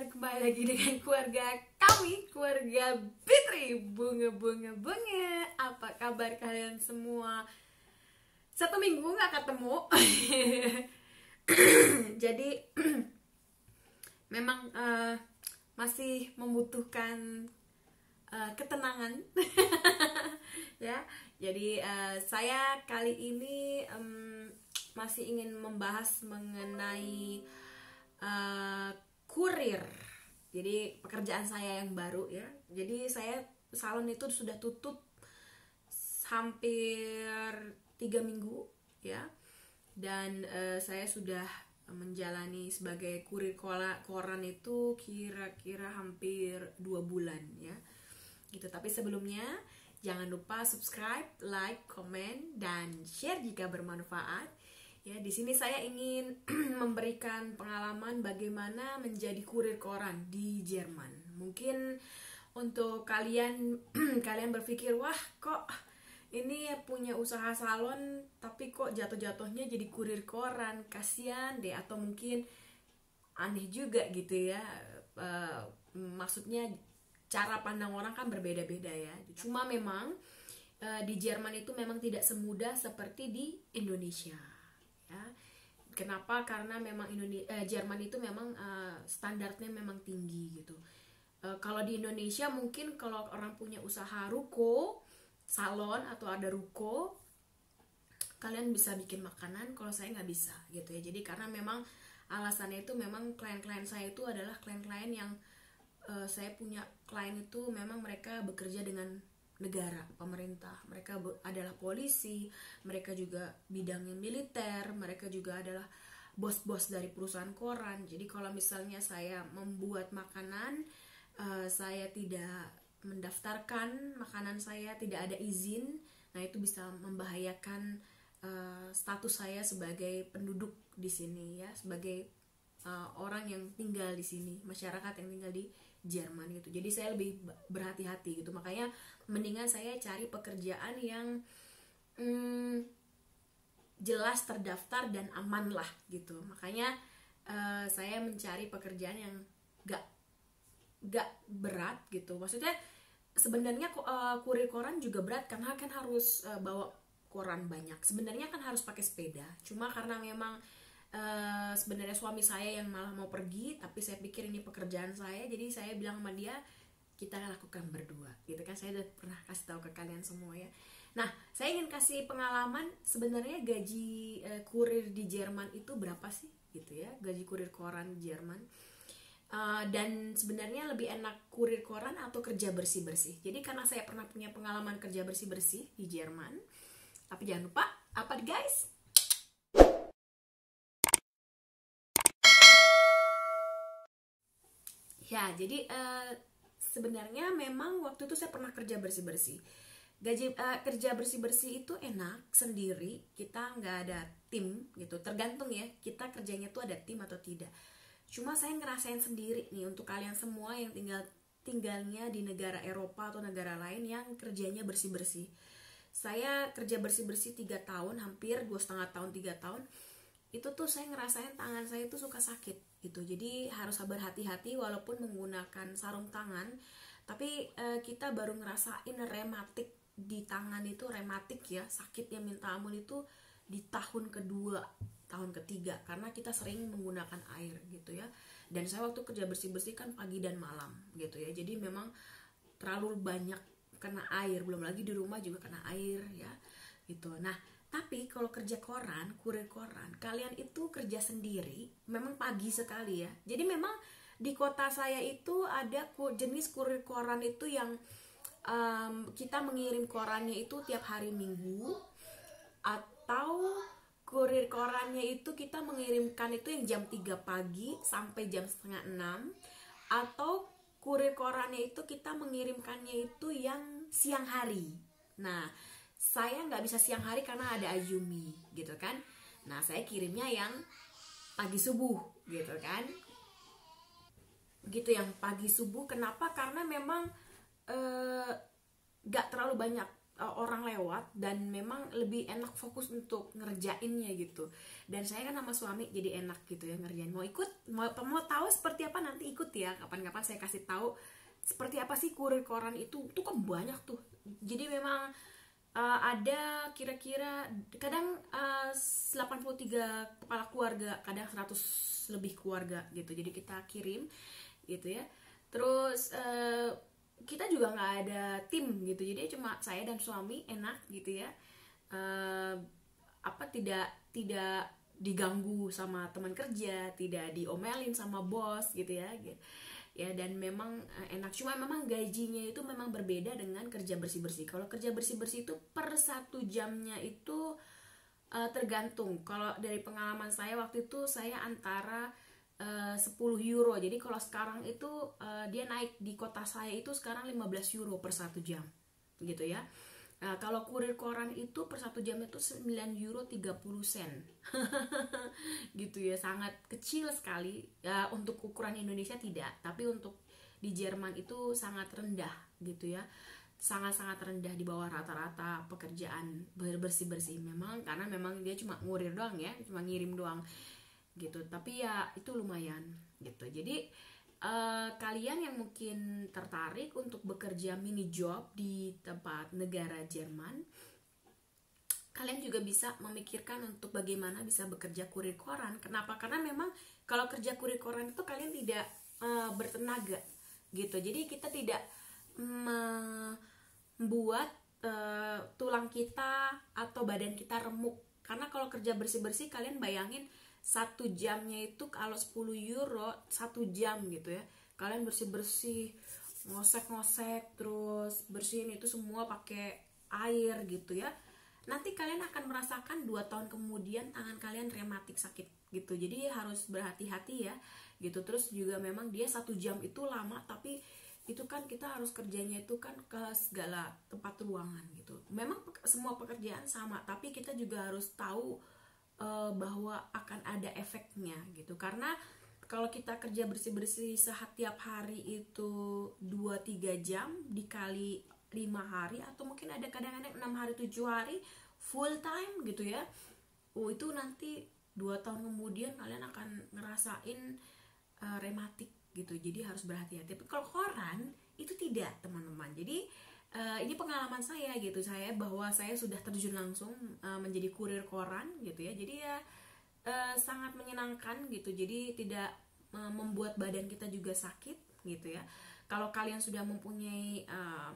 kembali lagi dengan keluarga kami, keluarga Fitri. Bunga. Apa kabar kalian semua? 1 minggu gak ketemu. Jadi memang masih membutuhkan ketenangan. Ya, jadi saya kali ini masih ingin membahas mengenai kurir. Jadi pekerjaan saya yang baru ya. Jadi saya salon itu sudah tutup hampir 3 minggu ya. Dan saya sudah menjalani sebagai kurir koran itu kira-kira hampir 2 bulan ya. Gitu. Tapi sebelumnya jangan lupa subscribe, like, komen, dan share jika bermanfaat. Ya, di sini saya ingin memberikan pengalaman bagaimana menjadi kurir koran di Jerman. Mungkin untuk kalian berpikir, wah kok ini punya usaha salon tapi kok jatuh-jatuhnya jadi kurir koran, kasihan deh, atau mungkin aneh juga gitu ya. Maksudnya cara pandang orang kan berbeda-beda ya. Cuma memang di Jerman itu memang tidak semudah seperti di Indonesia. Ya. Kenapa? Karena memang Jerman itu memang standarnya memang tinggi gitu. Kalau di Indonesia mungkin kalau orang punya usaha ruko, salon atau ada ruko, kalian bisa bikin makanan. Kalau saya nggak bisa gitu ya. Jadi karena memang alasannya itu memang klien-klien saya itu adalah klien-klien yang saya punya klien itu memang mereka bekerja dengan negara, pemerintah. Mereka adalah polisi, mereka juga bidangnya militer, mereka juga adalah bos-bos dari perusahaan koran. Jadi kalau misalnya saya membuat makanan, saya tidak mendaftarkan makanan saya, tidak ada izin, nah itu bisa membahayakan status saya sebagai penduduk di sini ya, sebagai orang yang tinggal di sini, masyarakat yang tinggal di Jerman gitu. Jadi saya lebih berhati-hati gitu. Makanya mendingan saya cari pekerjaan yang jelas terdaftar dan aman lah gitu. Makanya saya mencari pekerjaan yang gak berat gitu. Maksudnya sebenarnya kurir koran juga berat karena kan harus bawa koran banyak. Sebenarnya kan harus pakai sepeda. Cuma karena memang sebenarnya suami saya yang malah mau pergi, tapi saya pikir ini pekerjaan saya, jadi saya bilang sama dia kita lakukan berdua gitu kan. Saya udah pernah kasih tahu ke kalian semua ya. Nah, saya ingin kasih pengalaman sebenarnya gaji kurir di Jerman itu berapa sih gitu ya, gaji kurir koran di Jerman. Dan sebenarnya lebih enak kurir koran atau kerja bersih-bersih. Jadi karena saya pernah punya pengalaman kerja bersih-bersih di Jerman. Tapi jangan lupa apa guys? Ya, jadi sebenarnya memang waktu itu saya pernah kerja bersih-bersih. Gaji kerja bersih-bersih itu enak sendiri, kita nggak ada tim gitu. Tergantung ya, kita kerjanya tuh ada tim atau tidak. Cuma saya ngerasain sendiri nih untuk kalian semua yang tinggalnya di negara Eropa atau negara lain yang kerjanya bersih-bersih. Saya kerja bersih-bersih 3 tahun, hampir 2,5 tahun, 3 tahun. Itu tuh saya ngerasain tangan saya tuh suka sakit gitu. Jadi harus berhati-hati walaupun menggunakan sarung tangan, tapi kita baru ngerasain rematik di tangan itu, rematik ya, sakitnya minta ampun itu di tahun kedua, tahun ketiga, karena kita sering menggunakan air gitu ya. Dan saya waktu kerja bersih-bersih kan pagi dan malam gitu ya. Jadi memang terlalu banyak kena air, belum lagi di rumah juga kena air ya gitu. Nah, tapi kalau kerja koran, kurir koran, kalian itu kerja sendiri, memang pagi sekali ya. Jadi memang di kota saya itu ada jenis kurir koran itu yang kita mengirim korannya itu tiap hari Minggu, atau kurir korannya itu kita mengirimkan itu yang jam 3 pagi sampai jam setengah 6, atau kurir korannya itu kita mengirimkannya itu yang siang hari. Nah, saya nggak bisa siang hari karena ada Ayumi gitu kan. Nah, saya kirimnya yang pagi subuh gitu kan. Begitu yang pagi subuh. Kenapa? Karena memang nggak terlalu banyak orang lewat dan memang lebih enak fokus untuk ngerjainnya gitu. Dan saya kan sama suami jadi enak gitu ya ngerjain. Mau ikut, mau tahu seperti apa nanti ikut ya, kapan-kapan saya kasih tahu seperti apa sih kurir koran itu. Tuh kan banyak tuh. Jadi memang ada kira-kira kadang 83 kepala keluarga, kadang 100 lebih keluarga gitu. Jadi kita kirim gitu ya. Terus kita juga nggak ada tim gitu, jadi cuma saya dan suami enak gitu ya. Tidak diganggu sama teman kerja, tidak diomelin sama bos gitu ya. Ya, dan memang enak. Cuma memang gajinya itu memang berbeda dengan kerja bersih-bersih. Kalau kerja bersih-bersih itu per 1 jamnya itu tergantung. Kalau dari pengalaman saya waktu itu saya antara 10 euro. Jadi kalau sekarang itu dia naik di kota saya itu sekarang 15 euro per 1 jam gitu ya. Kalau kurir koran itu per 1 jam itu 9 euro 30 sen gitu ya, sangat kecil sekali ya, untuk ukuran Indonesia tidak, tapi untuk di Jerman itu sangat rendah gitu ya, sangat-sangat rendah, di bawah rata-rata pekerjaan bersih-bersih. Memang karena memang dia cuma ngurir doang ya, cuma ngirim doang gitu, tapi ya itu lumayan gitu. Jadi kalian yang mungkin tertarik untuk bekerja mini job di tempat negara Jerman, kalian juga bisa memikirkan untuk bagaimana bisa bekerja kurir koran. Kenapa? Karena memang kalau kerja kurir koran itu kalian tidak bertenaga gitu. Jadi kita tidak membuat tulang kita atau badan kita remuk. Karena kalau kerja bersih-bersih, kalian bayangin 1 jamnya itu kalau 10 euro 1 jam gitu ya, kalian bersih-bersih, ngosek-ngosek, terus bersihin itu semua pakai air gitu ya. Nanti kalian akan merasakan 2 tahun kemudian tangan kalian rematik sakit gitu. Jadi harus berhati-hati ya gitu. Terus juga memang dia 1 jam itu lama, tapi itu kan kita harus kerjanya itu kan ke segala tempat ruangan gitu. Memang semua pekerjaan sama, tapi kita juga harus tahu bahwa akan ada efeknya gitu. Karena kalau kita kerja bersih-bersih setiap hari itu 2-3 jam dikali 5 hari, atau mungkin ada kadang-kadang 6 hari 7 hari full time gitu ya, itu nanti 2 tahun kemudian kalian akan ngerasain rematik gitu. Jadi harus berhati-hati. Tapi kalau koran itu tidak, teman-teman. Jadi ini pengalaman saya gitu, bahwa saya sudah terjun langsung menjadi kurir koran gitu ya. Jadi ya sangat menyenangkan gitu. Jadi tidak membuat badan kita juga sakit gitu ya. Kalau kalian sudah mempunyai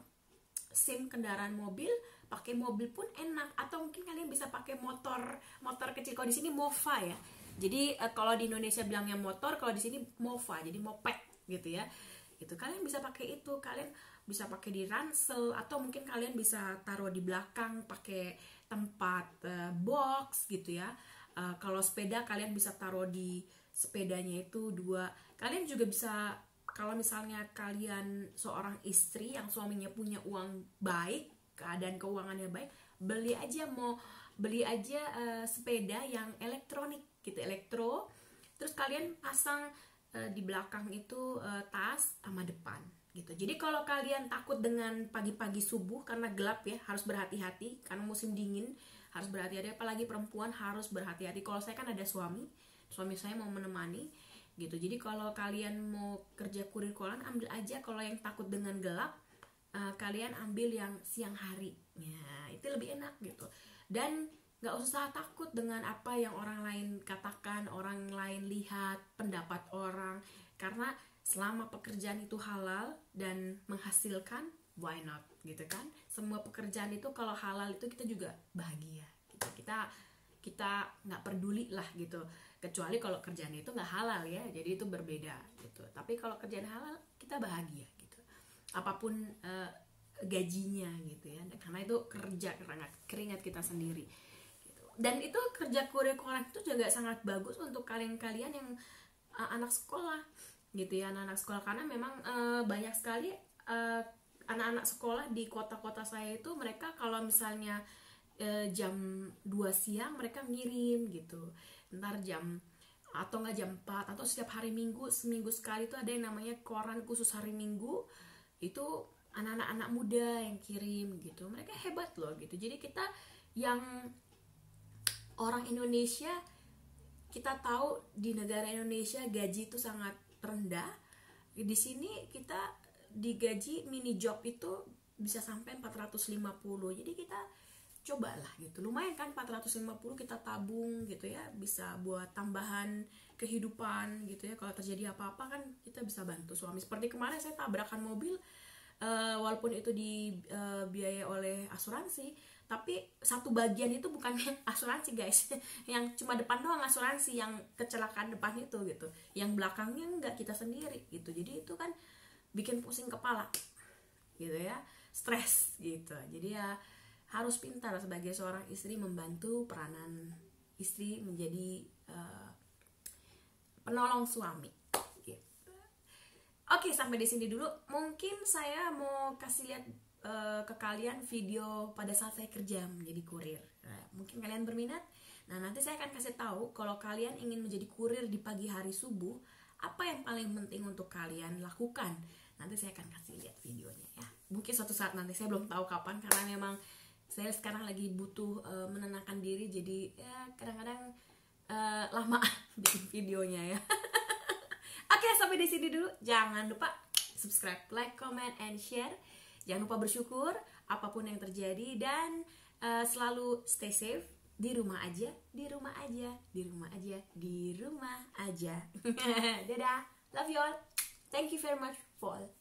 SIM kendaraan mobil, pakai mobil pun enak. Atau mungkin kalian bisa pakai motor kecil. Kalau di sini Mova ya. Jadi kalau di Indonesia bilangnya motor, kalau di sini Mova, jadi moped gitu ya. Itu kalian bisa pakai itu, kalian bisa pakai di ransel, atau mungkin kalian bisa taruh di belakang pakai tempat box gitu ya. Kalau sepeda kalian bisa taruh di sepedanya itu 2. Kalian juga bisa, kalau misalnya kalian seorang istri yang suaminya punya uang baik, keadaan keuangannya baik, beli aja sepeda yang elektronik gitu, elektro. Terus kalian pasang di belakang itu tas sama depan gitu. Jadi kalau kalian takut dengan pagi-pagi subuh karena gelap ya, harus berhati-hati karena musim dingin, harus berhati-hati, apalagi perempuan harus berhati-hati. Kalau saya kan ada suami saya mau menemani gitu. Jadi kalau kalian mau kerja kurir koran, ambil aja, kalau yang takut dengan gelap kalian ambil yang siang hari ya, itu lebih enak gitu. Dan gak usah takut dengan apa yang orang lain katakan, orang lain lihat, pendapat orang. Karena selama pekerjaan itu halal dan menghasilkan, why not gitu kan. Semua pekerjaan itu kalau halal itu kita juga bahagia gitu. Kita nggak peduli lah gitu, kecuali kalau kerjaan itu nggak halal ya, jadi itu berbeda gitu. Tapi kalau kerjaan halal kita bahagia gitu, apapun gajinya gitu ya, karena itu kerja keringat kita sendiri gitu. Dan itu kerja kurir koran itu juga sangat bagus untuk kalian-kalian yang anak sekolah gitu ya, anak-anak sekolah. Karena memang banyak sekali anak-anak sekolah di kota-kota saya itu, mereka kalau misalnya jam 2 siang mereka ngirim gitu, ntar jam atau nggak jam 4, atau setiap hari Minggu, seminggu sekali itu ada yang namanya koran khusus hari Minggu. Itu anak-anak muda yang kirim gitu, mereka hebat loh gitu. Jadi kita yang orang Indonesia, kita tahu di negara Indonesia gaji itu sangat rendah. Di sini kita digaji mini job itu bisa sampai 450. Jadi kita cobalah gitu, lumayan kan 450, kita tabung gitu ya, bisa buat tambahan kehidupan gitu ya. Kalau terjadi apa-apa kan kita bisa bantu suami. Seperti kemarin saya tabrakan mobil, walaupun itu dibiayai oleh asuransi, tapi satu bagian itu bukan asuransi guys, yang cuma depan doang asuransi, yang kecelakaan depan itu gitu, yang belakangnya enggak, kita sendiri gitu. Jadi itu kan bikin pusing kepala gitu ya, stres gitu. Jadi ya harus pintar sebagai seorang istri membantu peranan istri menjadi penolong suami. Oke, sampai di sini dulu. Mungkin saya mau kasih lihat ke kalian video pada saat saya kerja menjadi kurir. Mungkin kalian berminat. Nah, nanti saya akan kasih tahu kalau kalian ingin menjadi kurir di pagi hari subuh, apa yang paling penting untuk kalian lakukan. Nanti saya akan kasih lihat videonya ya. Mungkin suatu saat nanti, saya belum tahu kapan, karena memang saya sekarang lagi butuh menenangkan diri. Jadi ya kadang-kadang lama bikin videonya ya. Oke, sampai di sini dulu. Jangan lupa subscribe, like, comment, and share. Jangan lupa bersyukur apapun yang terjadi, dan selalu stay safe. Di rumah aja, di rumah aja, di rumah aja, di rumah aja. Dadah, love you all. Thank you very much for all.